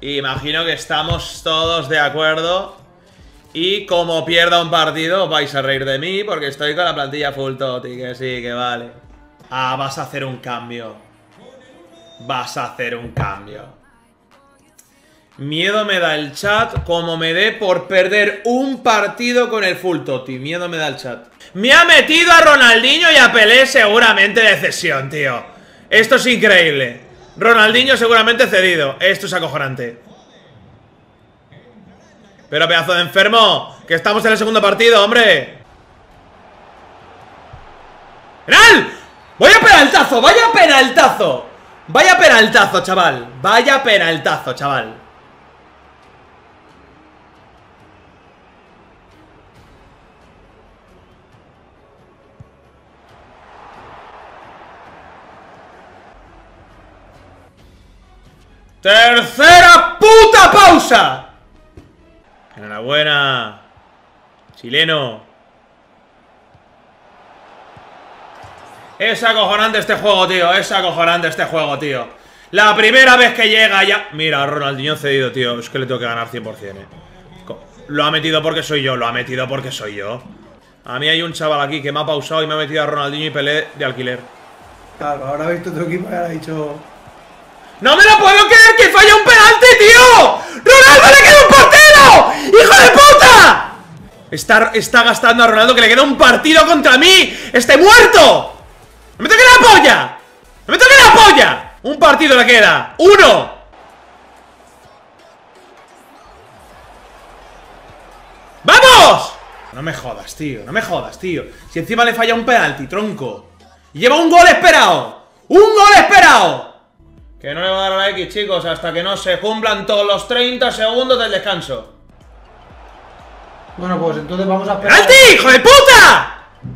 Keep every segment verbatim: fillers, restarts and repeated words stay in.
Imagino que estamos todos de acuerdo. Y como pierda un partido, vais a reír de mí porque estoy con la plantilla full toti. Que sí, que vale. Ah, vas a hacer un cambio. Vas a hacer un cambio. Miedo me da el chat como me dé por perder un partido con el full toti. Miedo me da el chat. Me ha metido a Ronaldinho y a Pelé seguramente de cesión, tío. Esto es increíble. Ronaldinho seguramente cedido. Esto es acojonante. Pero pedazo de enfermo, que estamos en el segundo partido, hombre. ¡Penal! ¡Vaya penaltazo! ¡Vaya penaltazo! Vaya penaltazo, chaval. Vaya penaltazo, chaval. ¡Tercera puta pausa! Enhorabuena, chileno. Es acojonante este juego, tío. Es acojonante este juego, tío. La primera vez que llega ya... Mira, Ronaldinho cedido, tío. Es que le tengo que ganar cien por cien, eh. Lo ha metido porque soy yo. Lo ha metido porque soy yo. A mí hay un chaval aquí que me ha pausado y me ha metido a Ronaldinho y Pelé de alquiler. Claro, ahora ha visto tu equipo y ahora ha dicho... ¡No me lo puedo creer que falla un penalti, tío! ¡Ronaldo le queda un partido! ¡Hijo de puta! Está, está gastando a Ronaldo que le queda un partido contra mí. ¡Esté muerto! ¡No me toque la polla! ¡No me toque la polla! Un partido le queda. ¡Uno! ¡Vamos! No me jodas, tío. No me jodas, tío. Si encima le falla un penalti, tronco. Y lleva un gol esperado. ¡Un gol esperado! Que no le va a dar a la X, chicos, hasta que no se cumplan todos los treinta segundos del descanso. Bueno, pues entonces vamos a esperar... ¡Penalti, hijo de puta!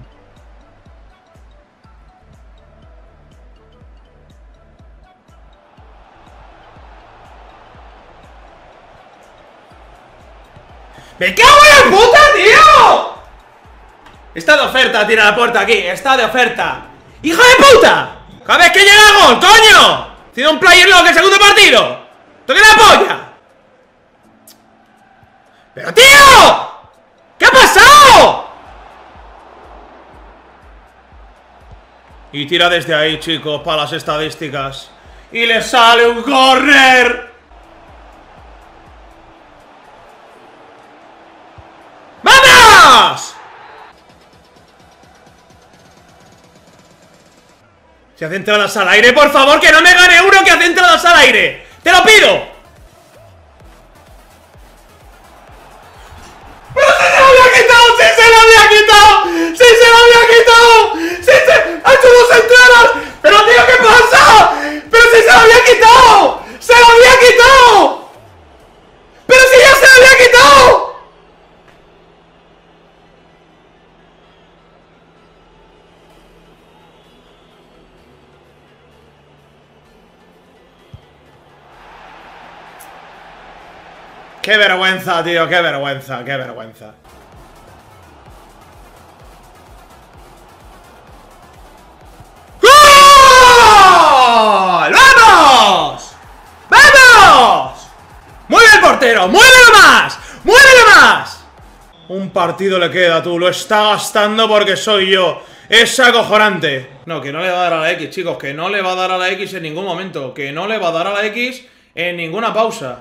¡Me cago en la puta, tío! Está de oferta, tira la puerta aquí. Está de oferta. ¡Hijo de puta! ¡Cada vez que llega gol, coño! Tiene un player lock el segundo partido. ¡Toque la polla! ¡Pero tío! ¿Qué ha pasado? Y tira desde ahí, chicos, para las estadísticas. Y le sale un córner. ¡Vamos! Si hace entradas al aire, por favor, que no me gane uno que hace entradas al aire. ¡Te lo pido! ¡Pero si se lo había quitado! ¡Sí se lo había quitado! ¡Sí se lo había quitado! ¡Sí se... ¡Ha hecho dos entradas! ¡Pero tío, qué pasa! ¡Pero si se lo había quitado! ¡Se lo había quitado! ¡Pero si ya se lo había quitado! ¡Qué vergüenza, tío! ¡Qué vergüenza! ¡Qué vergüenza! ¡Gol! ¡Vamos! ¡Vamos! ¡Mueve el portero! ¡Muévelo más! ¡Muévelo más! Un partido le queda, tú. Lo está gastando porque soy yo. Es acojonante. No, que no le va a dar a la X, chicos. Que no le va a dar a la X en ningún momento. Que no le va a dar a la X en ninguna pausa.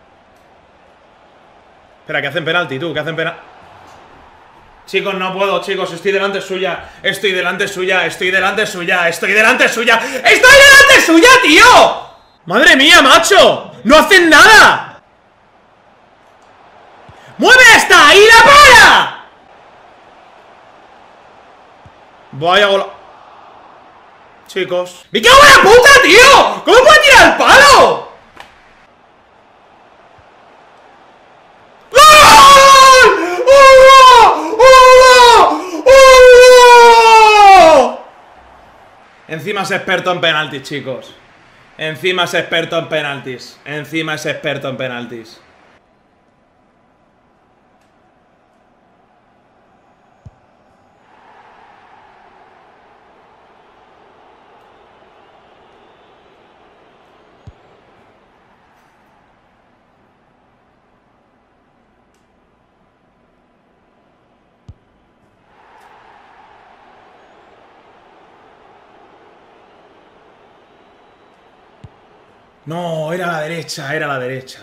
Espera, que hacen penalti, tú, que hacen penalti. Chicos, no puedo, chicos, estoy delante suya. Estoy delante suya, estoy delante suya. Estoy delante suya. ¡Estoy delante suya, tío! ¡Madre mía, macho! ¡No hacen nada! ¡Mueve esta! ¡Y la para! Vaya bola. Chicos. ¡Me cago en la puta, tío! ¿Cómo puede tirar el palo? Encima es experto en penaltis, chicos. Encima es experto en penaltis. Encima es experto en penaltis. No, era la derecha, era la derecha.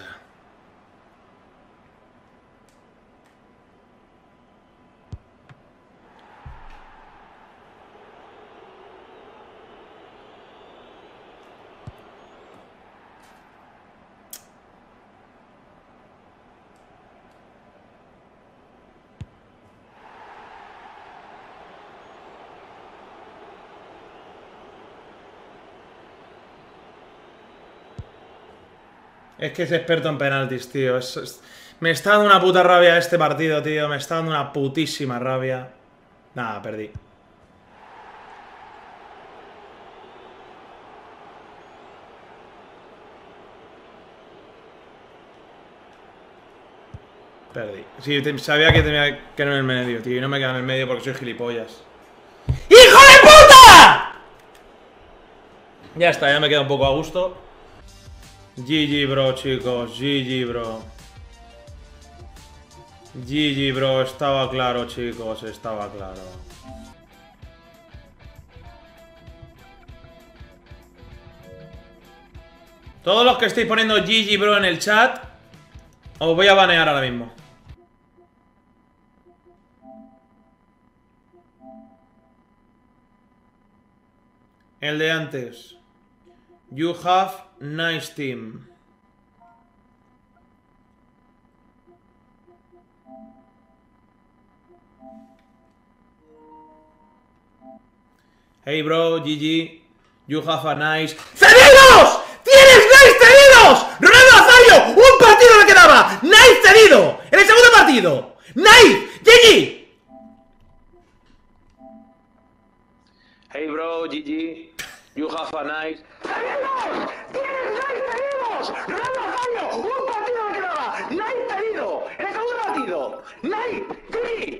Es que es experto en penaltis, tío. Es, es... Me está dando una puta rabia este partido, tío. Me está dando una putísima rabia. Nada, perdí. Perdí. Sí, te, sabía que tenía que no en el medio, tío. Y no me queda en el medio porque soy gilipollas. ¡Hijo de puta! Ya está, ya me queda un poco a gusto. G G, bro, chicos. G G, bro. G G, bro. Estaba claro, chicos. Estaba claro. Todos los que estéis poniendo G G, bro, en el chat, os voy a banear ahora mismo. El de antes. You have nice team. Hey bro, G G. You have a nice... ¡Cedidos! ¡Tienes nice cedidos! ¡Ronaldo Nazario! ¡Un partido le quedaba! ¡Nice cedido! ¡En el segundo partido! ¡Nice! ¡G G! Hey bro, G G. You have a nice... ¡Cedidos! ¡Tienes nice cedidos! ¡Ronaldo Nazario! ¡Un partido le quedaba! ¡Nice cedido! ¡En el segundo partido! ¡Nice! ¡G G!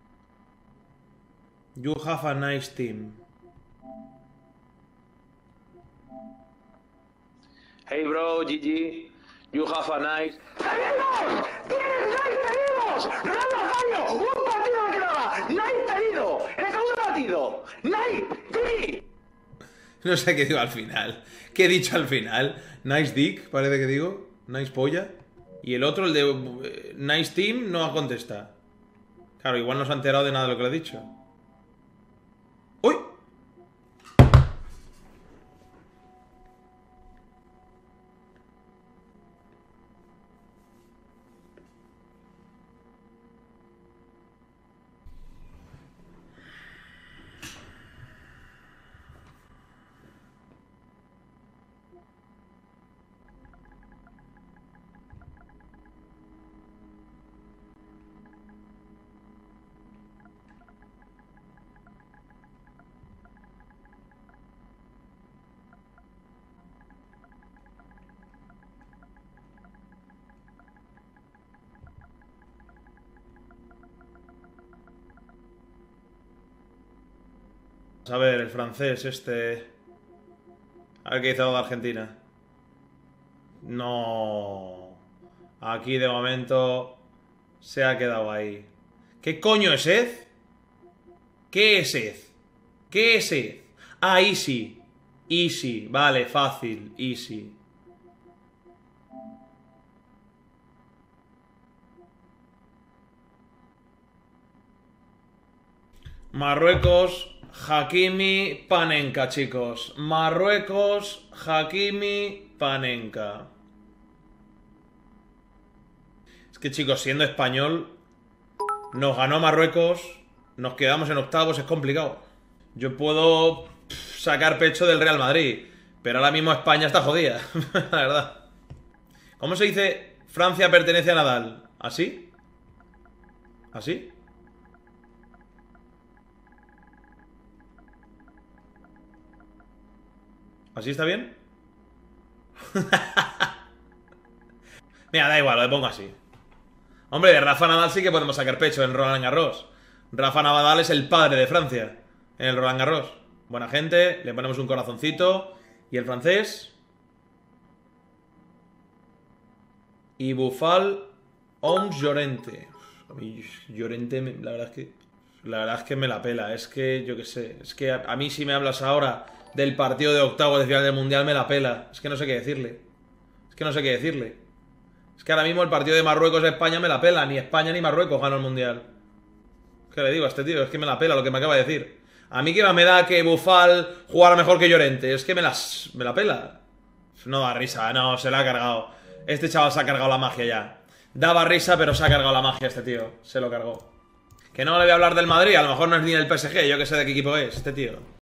You have a nice team. Hey bro, G G. You have a nice... ¡Cedidos! ¡Tienes nice cedidos! ¡Ronaldo Nazario! ¡Un partido le quedaba! ¡Nice cedido! ¡En el segundo partido! ¡Nice! ¡G G! No sé qué digo al final. ¿Qué he dicho al final? Nice dick, parece que digo. Nice polla. Y el otro, el de uh, Nice team, no ha contestado. Claro, igual no se ha enterado de nada de lo que le he dicho. ¡Uy! A ver, el francés este... A ver qué dice algo de Argentina. No... Aquí de momento se ha quedado ahí. ¿Qué coño es Ed? ¿Qué es Ed? ¿Qué es Ed? Ah, easy. Easy. Vale, fácil. Easy. Marruecos... Hakimi, Panenka, chicos. Marruecos, Hakimi, Panenka. Es que, chicos, siendo español, nos ganó Marruecos, nos quedamos en octavos, es complicado. Yo puedo pff, sacar pecho del Real Madrid, pero ahora mismo España está jodida, la verdad. ¿Cómo se dice Francia pertenece a Nadal? ¿Así? ¿Así? ¿Así está bien? Mira, da igual, lo pongo así. Hombre, de Rafa Nadal sí que podemos sacar pecho en Roland Garros. Rafa Nadal es el padre de Francia en el Roland Garros. Buena gente, le ponemos un corazoncito. ¿Y el francés? Y Bufal Oms Llorente. A mí Llorente, la verdad es que... La verdad es que me la pela. Es que, yo qué sé, es que a, a mí si me hablas ahora... del partido de octavos de final del Mundial me la pela. Es que no sé qué decirle. que no sé qué decirle. Es que ahora mismo el partido de Marruecos-España me la pela. Ni España ni Marruecos ganan el Mundial. ¿Qué le digo a este tío? Es que me la pela lo que me acaba de decir. A mí que me da que Bufal jugara mejor que Llorente. Es que me, las, me la pela. No da risa, no, se la ha cargado. Este chaval se ha cargado la magia ya. Daba risa, pero se ha cargado la magia este tío. Se lo cargó. Que no le voy a hablar del Madrid, a lo mejor no es ni del P S G, yo que sé de qué equipo es este tío.